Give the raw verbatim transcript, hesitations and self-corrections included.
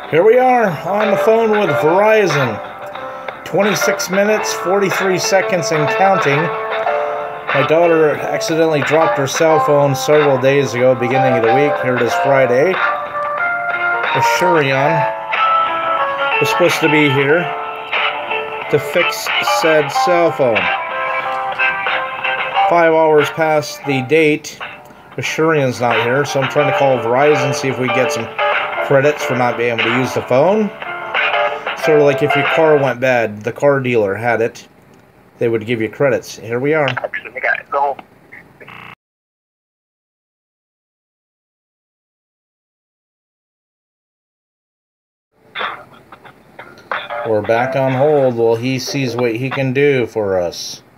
Here we are on the phone with Verizon. twenty-six minutes, forty-three seconds and counting. My daughter accidentally dropped her cell phone several days ago, beginning of the week. Here it is Friday. Asurion was supposed to be here to fix said cell phone. Five hours past the date, Asurion's not here, so I'm trying to call Verizon, see if we get some credits for not being able to use the phone. Sort of like if your car went bad, the car dealer had it, they would give you credits. Here we are. Actually, I got it. Go. We're back on hold while he sees what he can do for us.